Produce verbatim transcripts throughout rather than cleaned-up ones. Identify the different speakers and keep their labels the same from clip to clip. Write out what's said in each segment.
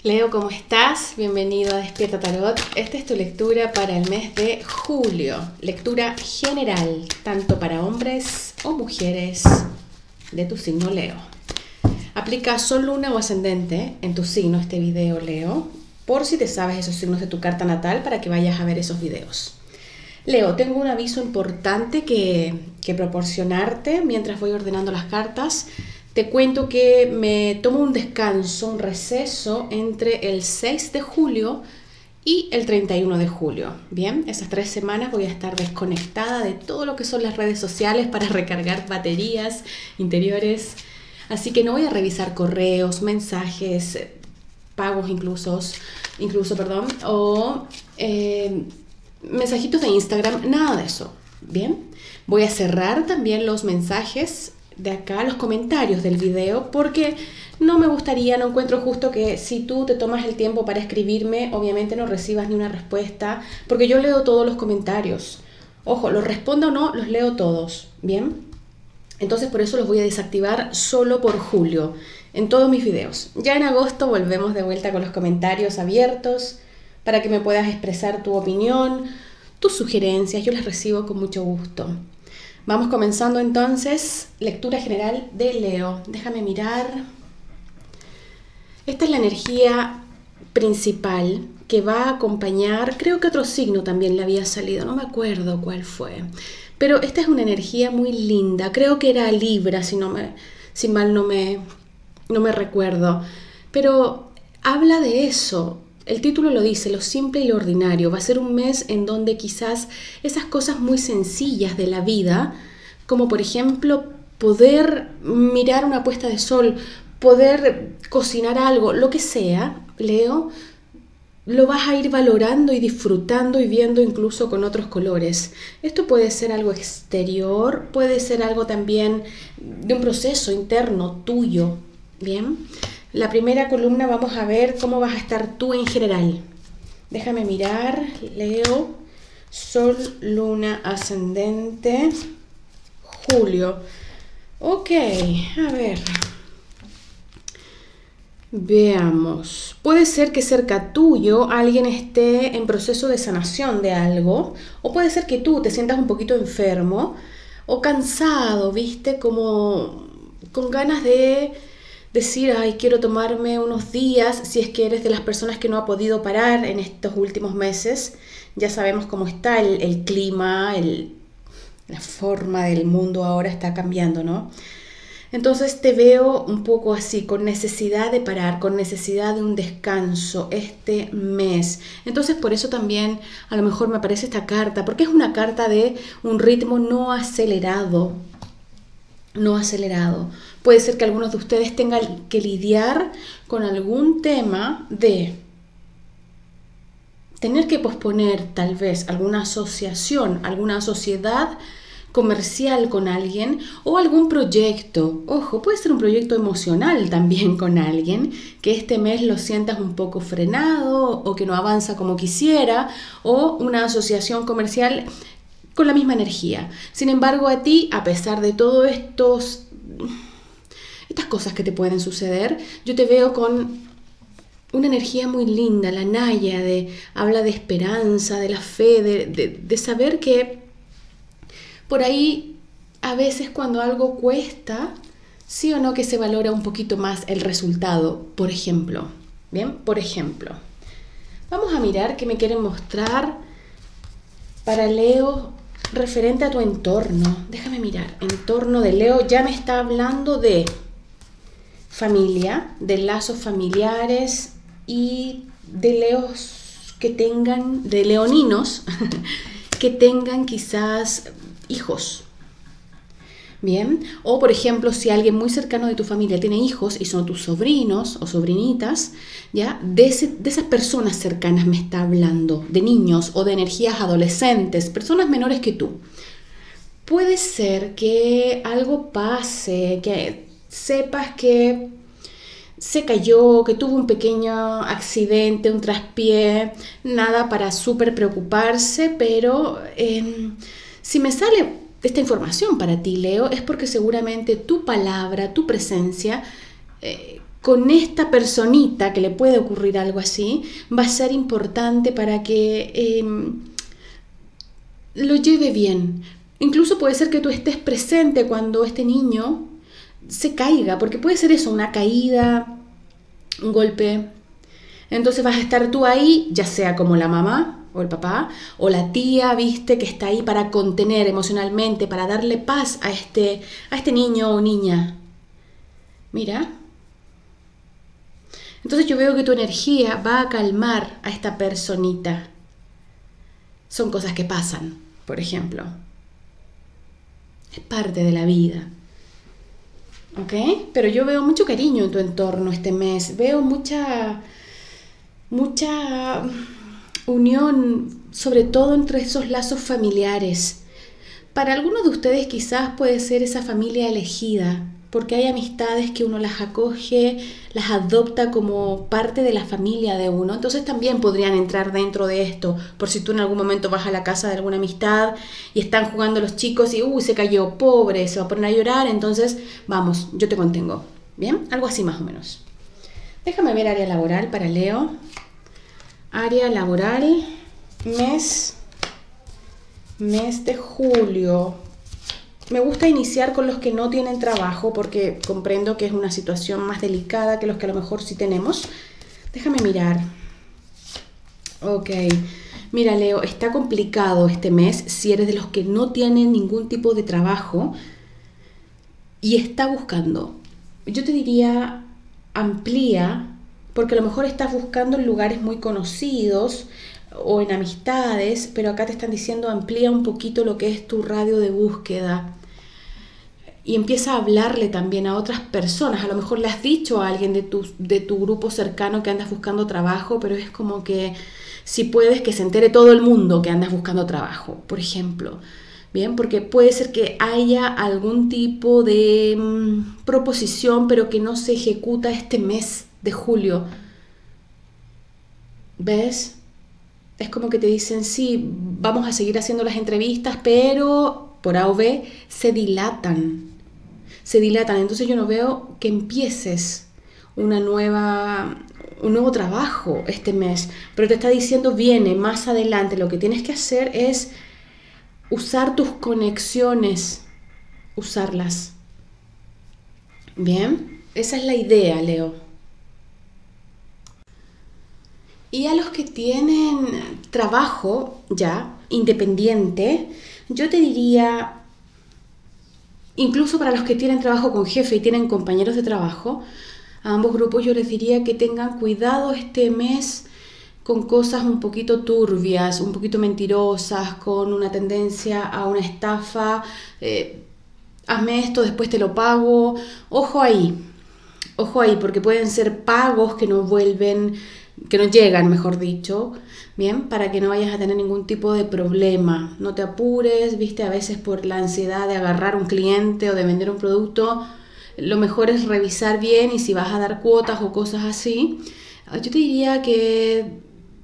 Speaker 1: Leo, ¿cómo estás? Bienvenido a Despierta Tarot. Esta es tu lectura para el mes de julio. Lectura general, tanto para hombres o mujeres de tu signo Leo. Aplica Sol, Luna o Ascendente en tu signo este video, Leo, por si te sabes esos signos de tu carta natal para que vayas a ver esos videos. Leo, tengo un aviso importante que, que proporcionarte mientras voy ordenando las cartas. Te cuento que me tomo un descanso, un receso entre el seis de julio y el treinta y uno de julio. Bien, esas tres semanas voy a estar desconectada de todo lo que son las redes sociales para recargar baterías interiores. Así que no voy a revisar correos, mensajes, pagos incluso, incluso perdón, o eh, mensajitos de Instagram, nada de eso. Bien, voy a cerrar también los mensajes de acá, los comentarios del video, porque no me gustaría, no encuentro justo que si tú te tomas el tiempo para escribirme, obviamente no recibas ni una respuesta, porque yo leo todos los comentarios. Ojo, los respondo o no, los leo todos, ¿bien? Entonces por eso los voy a desactivar solo por julio, en todos mis videos. Ya en agosto volvemos de vuelta con los comentarios abiertos, para que me puedas expresar tu opinión, tus sugerencias, yo las recibo con mucho gusto. Vamos comenzando entonces, lectura general de Leo. Déjame mirar. Esta es la energía principal que va a acompañar, creo que otro signo también le había salido, no me acuerdo cuál fue. Pero esta es una energía muy linda, creo que era Libra, si, no me, si mal no me, no me recuerdo. Pero habla de eso. El título lo dice, lo simple y lo ordinario. Va a ser un mes en donde quizás esas cosas muy sencillas de la vida, como por ejemplo poder mirar una puesta de sol, poder cocinar algo, lo que sea, Leo, lo vas a ir valorando y disfrutando y viendo incluso con otros colores. Esto puede ser algo exterior, puede ser algo también de un proceso interno tuyo, ¿bien? La primera columna vamos a ver cómo vas a estar tú en general. Déjame mirar, Leo, Sol, Luna, Ascendente, Julio. Ok, a ver. Veamos. Puede ser que cerca tuyo alguien esté en proceso de sanación de algo, o puede ser que tú te sientas un poquito enfermo o cansado, ¿viste? Como con ganas de decir, ay, quiero tomarme unos días, si es que eres de las personas que no ha podido parar en estos últimos meses. Ya sabemos cómo está el, el clima, el, la forma del mundo ahora está cambiando, ¿no? Entonces te veo un poco así, con necesidad de parar, con necesidad de un descanso este mes. Entonces por eso también a lo mejor me aparece esta carta, porque es una carta de un ritmo no acelerado. No acelerado. Puede ser que algunos de ustedes tengan que lidiar con algún tema de tener que posponer tal vez alguna asociación, alguna sociedad comercial con alguien o algún proyecto. Ojo, puede ser un proyecto emocional también con alguien que este mes lo sientas un poco frenado o que no avanza como quisiera, o una asociación comercial con la misma energía. Sin embargo, a ti, a pesar de todo estos estas cosas que te pueden suceder, yo te veo con una energía muy linda, la Naya, de, habla de esperanza, de la fe, de, de, de saber que por ahí a veces cuando algo cuesta, sí o no que se valora un poquito más el resultado, por ejemplo. Bien, por ejemplo. Vamos a mirar qué me quieren mostrar para Leo referente a tu entorno. Déjame mirar. Entorno de Leo ya me está hablando de familia, de lazos familiares y de leos que tengan, de leoninos que tengan quizás hijos. Bien, o por ejemplo, si alguien muy cercano de tu familia tiene hijos y son tus sobrinos o sobrinitas, ya de, ese, de esas personas cercanas me está hablando, de niños o de energías adolescentes, personas menores que tú. Puede ser que algo pase, que sepas que se cayó, que tuvo un pequeño accidente, un traspié, nada para súper preocuparse, pero eh, si me sale esta información para ti, Leo, es porque seguramente tu palabra, tu presencia, eh, con esta personita que le puede ocurrir algo así, va a ser importante para que eh, lo lleve bien. Incluso puede ser que tú estés presente cuando este niño se caiga, porque puede ser eso, una caída, un golpe. Entonces vas a estar tú ahí, ya sea como la mamá o el papá, o la tía, viste, que está ahí para contener emocionalmente, para darle paz a este, a este niño o niña. Mira. Entonces yo veo que tu energía va a calmar a esta personita. Son cosas que pasan, por ejemplo. Es parte de la vida. ¿Ok? Pero yo veo mucho cariño en tu entorno este mes. Veo mucha, mucha unión, sobre todo entre esos lazos familiares. Para algunos de ustedes quizás puede ser esa familia elegida, porque hay amistades que uno las acoge, las adopta como parte de la familia de uno. Entonces también podrían entrar dentro de esto, por si tú en algún momento vas a la casa de alguna amistad y están jugando los chicos y uy, se cayó, pobre, se va a poner a llorar, entonces vamos, yo te contengo. ¿Bien? Algo así más o menos. Déjame ver área laboral para Leo. Área laboral, mes, mes de julio. Me gusta iniciar con los que no tienen trabajo porque comprendo que es una situación más delicada que los que a lo mejor sí tenemos. Déjame mirar. Ok. Mira, Leo, está complicado este mes si eres de los que no tienen ningún tipo de trabajo y está buscando. Yo te diría, amplía, porque a lo mejor estás buscando en lugares muy conocidos o en amistades, pero acá te están diciendo amplía un poquito lo que es tu radio de búsqueda y empieza a hablarle también a otras personas. A lo mejor le has dicho a alguien de tu, de tu grupo cercano que andas buscando trabajo, pero es como que si puedes que se entere todo el mundo que andas buscando trabajo, por ejemplo. Bien, porque puede ser que haya algún tipo de mmm, proposición, pero que no se ejecuta este mes de julio. ¿Ves? Es como que te dicen, sí, vamos a seguir haciendo las entrevistas, pero por A o B se dilatan. Se dilatan. Entonces yo no veo que empieces una nueva, un nuevo trabajo este mes. Pero te está diciendo, viene más adelante. Lo que tienes que hacer es usar tus conexiones. Usarlas. Bien. Esa es la idea, Leo. Y a los que tienen trabajo ya, independiente, yo te diría, incluso para los que tienen trabajo con jefe y tienen compañeros de trabajo, a ambos grupos yo les diría que tengan cuidado este mes con cosas un poquito turbias, un poquito mentirosas, con una tendencia a una estafa, eh, hazme esto, después te lo pago. Ojo ahí, ojo ahí, porque pueden ser pagos que no vuelven, que no llegan, mejor dicho, bien, para que no vayas a tener ningún tipo de problema. No te apures, viste, a veces por la ansiedad de agarrar un cliente o de vender un producto, lo mejor es revisar bien y si vas a dar cuotas o cosas así, yo te diría que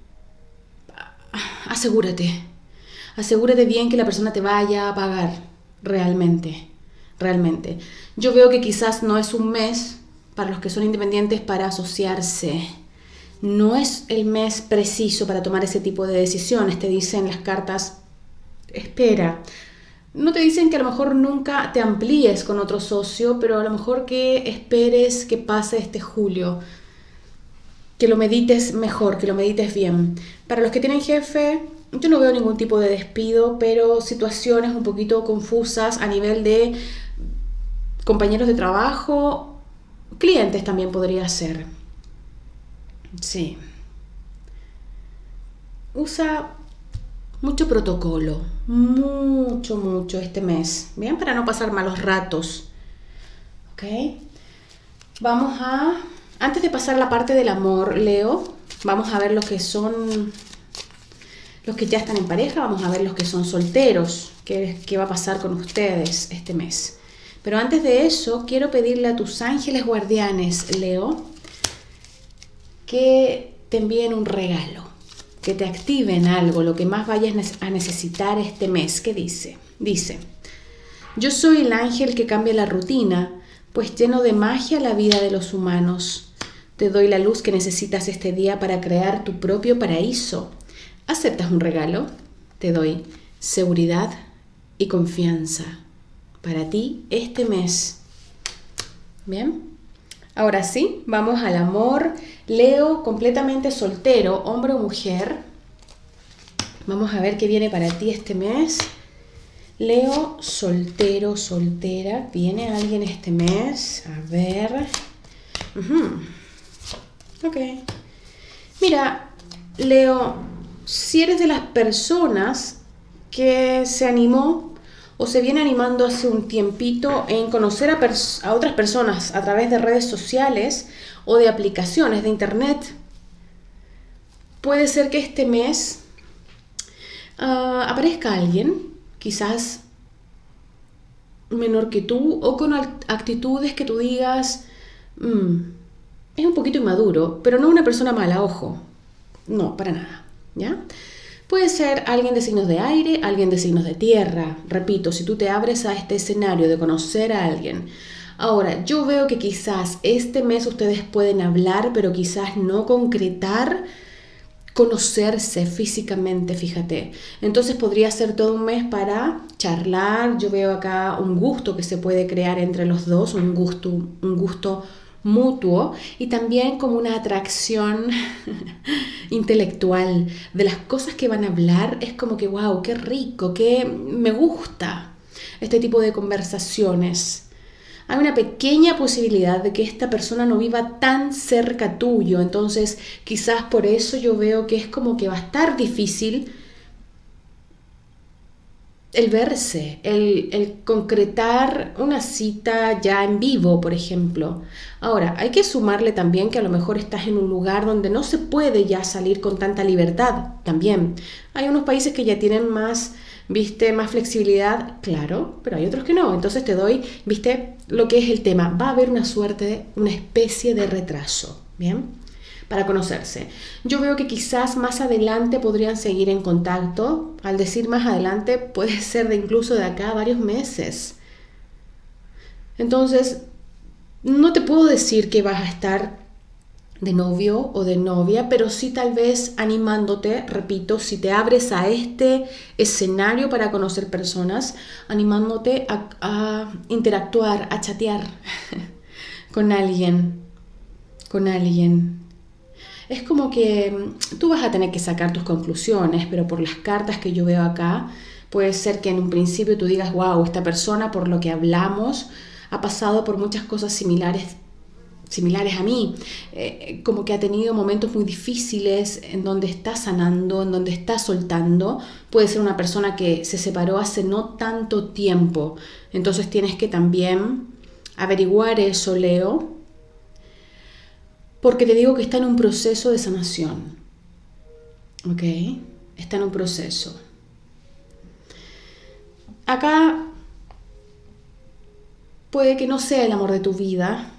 Speaker 1: asegúrate, asegúrate bien que la persona te vaya a pagar realmente, realmente. Yo veo que quizás no es un mes para los que son independientes para asociarse. No es el mes preciso para tomar ese tipo de decisiones. Te dicen las cartas, espera. No te dicen que a lo mejor nunca te amplíes con otro socio, pero a lo mejor que esperes que pase este julio. Que lo medites mejor, que lo medites bien. Para los que tienen jefe, yo no veo ningún tipo de despido, pero situaciones un poquito confusas a nivel de compañeros de trabajo, clientes también podría ser. Sí. Usa mucho protocolo, mucho, mucho este mes, bien, para no pasar malos ratos. ¿Ok? Vamos a, antes de pasar a la parte del amor, Leo, vamos a ver los que son, los que ya están en pareja, vamos a ver los que son solteros, qué, qué va a pasar con ustedes este mes. Pero antes de eso, quiero pedirle a tus ángeles guardianes, Leo, que te envíen un regalo, que te activen algo, lo que más vayas a necesitar este mes. ¿Qué dice? Dice, yo soy el ángel que cambia la rutina, pues lleno de magia la vida de los humanos. Te doy la luz que necesitas este día para crear tu propio paraíso. ¿Aceptas un regalo? Te doy seguridad y confianza para ti este mes. Bien. Ahora sí, vamos al amor. Leo, completamente soltero, hombre o mujer. Vamos a ver qué viene para ti este mes. Leo, soltero, soltera. ¿Viene alguien este mes? A ver. Uh-huh. Ok. Mira, Leo, si eres de las personas que se animó o se viene animando hace un tiempito en conocer a, a otras personas a través de redes sociales o de aplicaciones de internet, puede ser que este mes uh, aparezca alguien, quizás menor que tú o con actitudes que tú digas, mmm, es un poquito inmaduro, pero no una persona mala, ojo, no, para nada, ¿ya? Puede ser alguien de signos de aire, alguien de signos de tierra. Repito, si tú te abres a este escenario de conocer a alguien. Ahora, yo veo que quizás este mes ustedes pueden hablar, pero quizás no concretar, conocerse físicamente, fíjate. Entonces podría ser todo un mes para charlar. Yo veo acá un gusto que se puede crear entre los dos, un gusto, un gusto mutuo y también como una atracción intelectual de las cosas que van a hablar. Es como que wow, qué rico, qué me gusta este tipo de conversaciones. Hay una pequeña posibilidad de que esta persona no viva tan cerca tuyo, entonces quizás por eso yo veo que es como que va a estar difícil el verse, el, el concretar una cita ya en vivo, por ejemplo. Ahora, hay que sumarle también que a lo mejor estás en un lugar donde no se puede ya salir con tanta libertad. También hay unos países que ya tienen más, viste, más flexibilidad, claro, pero hay otros que no. Entonces te doy, viste, lo que es el tema. Va a haber una suerte, una especie de retraso, ¿bien? Para conocerse. Yo veo que quizás más adelante podrían seguir en contacto. Al decir más adelante, puede ser de incluso de acá a varios meses. Entonces, no te puedo decir que vas a estar de novio o de novia, pero sí tal vez animándote, repito, si te abres a este escenario para conocer personas, animándote a, a interactuar, a chatear con alguien, con alguien. Es como que tú vas a tener que sacar tus conclusiones, pero por las cartas que yo veo acá, puede ser que en un principio tú digas, wow, esta persona por lo que hablamos ha pasado por muchas cosas similares, similares a mí, eh, como que ha tenido momentos muy difíciles en donde está sanando, en donde está soltando. Puede ser una persona que se separó hace no tanto tiempo, entonces tienes que también averiguar eso, Leo. Porque te digo que está en un proceso de sanación. ¿Ok? Está en un proceso. Acá puede que no sea el amor de tu vida,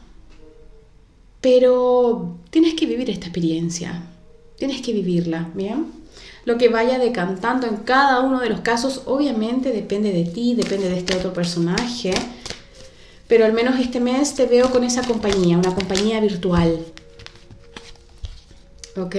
Speaker 1: pero tienes que vivir esta experiencia. Tienes que vivirla, ¿bien? Lo que vaya decantando en cada uno de los casos, obviamente depende de ti, depende de este otro personaje. Pero al menos este mes te veo con esa compañía, una compañía virtual. ¿Ok?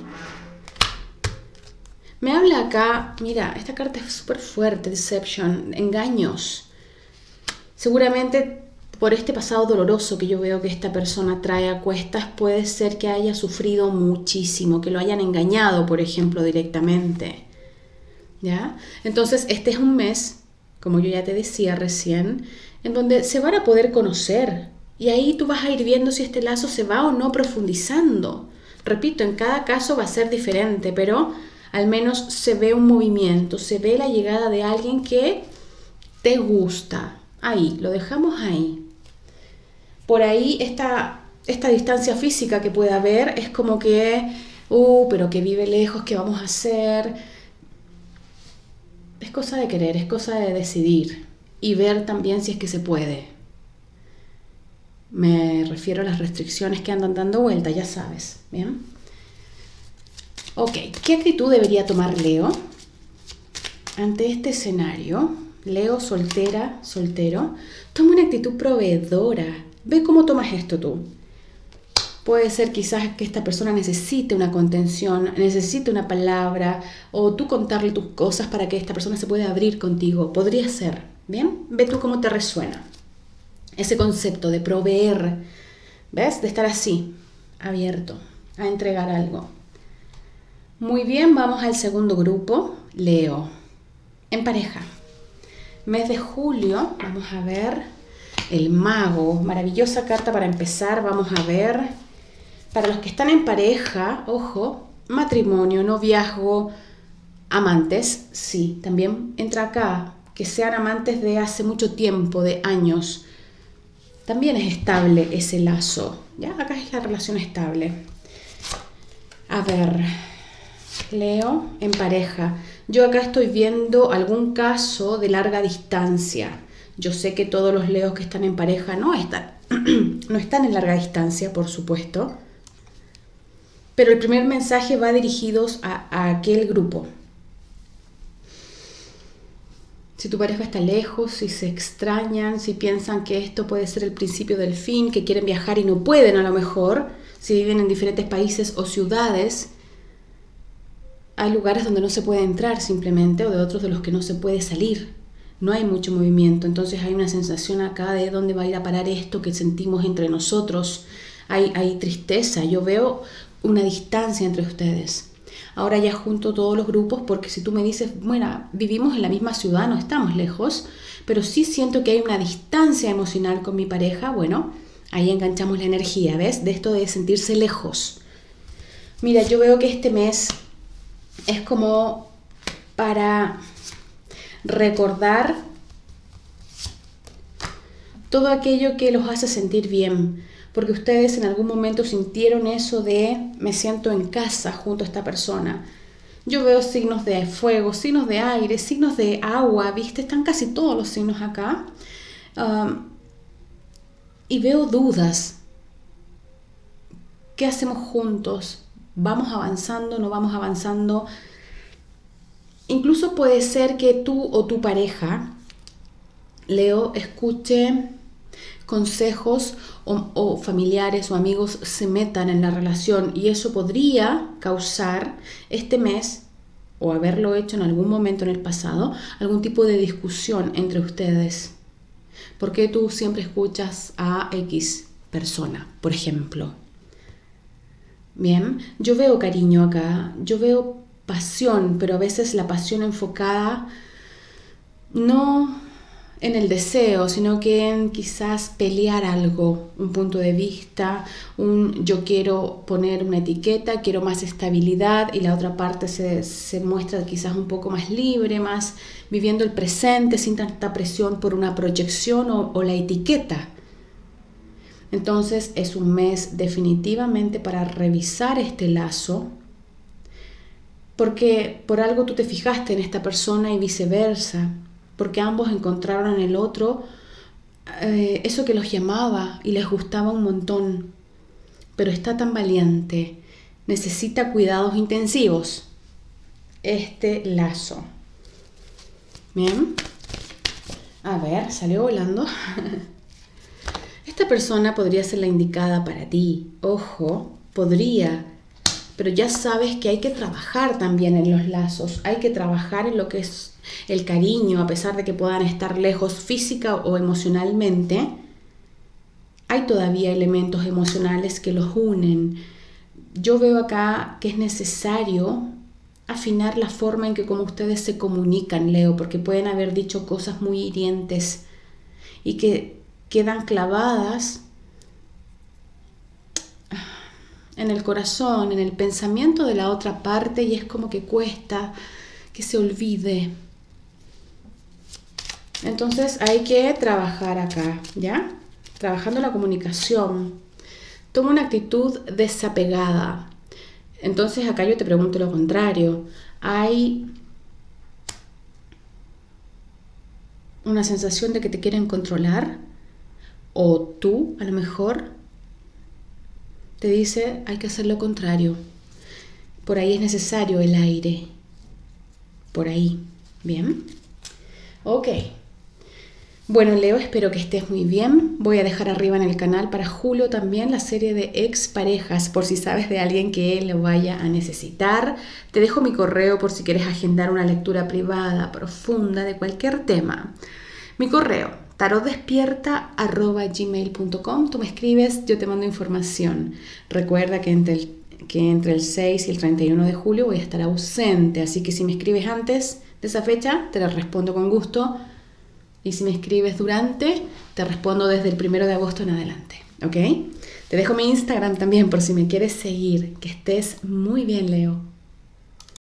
Speaker 1: Me habla acá, mira, esta carta es súper fuerte, deception, engaños. Seguramente por este pasado doloroso que yo veo que esta persona trae a cuestas, puede ser que haya sufrido muchísimo, que lo hayan engañado, por ejemplo, directamente. ¿Ya? Entonces, este es un mes, como yo ya te decía recién, en donde se van a poder conocer. Y ahí tú vas a ir viendo si este lazo se va o no profundizando. Repito, en cada caso va a ser diferente, pero al menos se ve un movimiento, se ve la llegada de alguien que te gusta. Ahí, lo dejamos ahí. Por ahí esta, esta distancia física que puede haber es como que, uh, pero que vive lejos, ¿qué vamos a hacer? Es cosa de querer, es cosa de decidir y ver también si es que se puede. Me refiero a las restricciones que andan dando vuelta, ya sabes, ¿bien? Ok, ¿qué actitud debería tomar Leo ante este escenario? Leo, soltera, soltero. Toma una actitud proveedora. Ve cómo tomas esto tú. Puede ser quizás que esta persona necesite una contención, necesite una palabra, o tú contarle tus cosas para que esta persona se pueda abrir contigo. Podría ser, ¿bien? Ve tú cómo te resuena ese concepto de proveer, ¿ves? De estar así, abierto, a entregar algo. Muy bien, vamos al segundo grupo, Leo, en pareja. Mes de julio, vamos a ver el mago, maravillosa carta para empezar, vamos a ver, para los que están en pareja, ojo, matrimonio, noviazgo, amantes, sí, también entra acá, que sean amantes de hace mucho tiempo, de años, también es estable ese lazo, ¿ya? Acá es la relación estable. A ver, Leo, en pareja. Yo acá estoy viendo algún caso de larga distancia. Yo sé que todos los Leos que están en pareja no están, no están en larga distancia, por supuesto. Pero el primer mensaje va dirigido a, a aquel grupo. Si tu pareja está lejos, si se extrañan, si piensan que esto puede ser el principio del fin, que quieren viajar y no pueden a lo mejor, si viven en diferentes países o ciudades, hay lugares donde no se puede entrar simplemente o de otros de los que no se puede salir. No hay mucho movimiento, entonces hay una sensación acá de dónde va a ir a parar esto que sentimos entre nosotros. Hay, hay tristeza, yo veo una distancia entre ustedes. Ahora ya junto todos los grupos porque si tú me dices, bueno, vivimos en la misma ciudad, no estamos lejos, pero sí siento que hay una distancia emocional con mi pareja, bueno, ahí enganchamos la energía, ¿ves? De esto de sentirse lejos. Mira, yo veo que este mes es como para recordar todo aquello que los hace sentir bien, porque ustedes en algún momento sintieron eso de me siento en casa junto a esta persona. Yo veo signos de fuego, signos de aire, signos de agua, ¿viste? Están casi todos los signos acá. Um, y veo dudas. ¿Qué hacemos juntos? ¿Vamos avanzando? ¿No vamos avanzando? Incluso puede ser que tú o tu pareja, Leo, escuche consejos o, o familiares o amigos se metan en la relación y eso podría causar este mes o haberlo hecho en algún momento en el pasado, algún tipo de discusión entre ustedes. ¿Por qué tú siempre escuchas a X persona, por ejemplo? Bien, yo veo cariño acá, yo veo pasión, pero a veces la pasión enfocada no en el deseo, sino que en quizás pelear algo, un punto de vista, un yo quiero poner una etiqueta, quiero más estabilidad y la otra parte se, se muestra quizás un poco más libre, más viviendo el presente sin tanta presión por una proyección o, o la etiqueta. Entonces es un mes definitivamente para revisar este lazo, porque por algo tú te fijaste en esta persona y viceversa, porque ambos encontraron en el otro eh, eso que los llamaba y les gustaba un montón, pero está tan valiente, necesita cuidados intensivos, este lazo. Bien, a ver, salió volando. Esta persona podría ser la indicada para ti, ojo, podría, pero ya sabes que hay que trabajar también en los lazos, hay que trabajar en lo que es el cariño, a pesar de que puedan estar lejos física o emocionalmente, hay todavía elementos emocionales que los unen. Yo veo acá que es necesario afinar la forma en que como ustedes se comunican, Leo, porque pueden haber dicho cosas muy hirientes y que quedan clavadas en el corazón, en el pensamiento de la otra parte y es como que cuesta que se olvide. Entonces hay que trabajar acá, ¿ya? Trabajando la comunicación. Toma una actitud desapegada. Entonces acá yo te pregunto lo contrario. Hay una sensación de que te quieren controlar o tú a lo mejor te dice hay que hacer lo contrario. Por ahí es necesario el aire. Por ahí. Bien. Ok. Bueno, Leo, espero que estés muy bien. Voy a dejar arriba en el canal para julio también la serie de exparejas, por si sabes de alguien que lo vaya a necesitar. Te dejo mi correo por si quieres agendar una lectura privada, profunda, de cualquier tema. Mi correo, tarotdespierta arroba gmail punto com. Tú me escribes, yo te mando información. Recuerda que entre el, que entre el seis y el treinta y uno de julio voy a estar ausente, así que si me escribes antes de esa fecha, te la respondo con gusto. Y si me escribes durante, te respondo desde el primero de agosto en adelante, ¿ok? Te dejo mi Instagram también por si me quieres seguir. Que estés muy bien, Leo.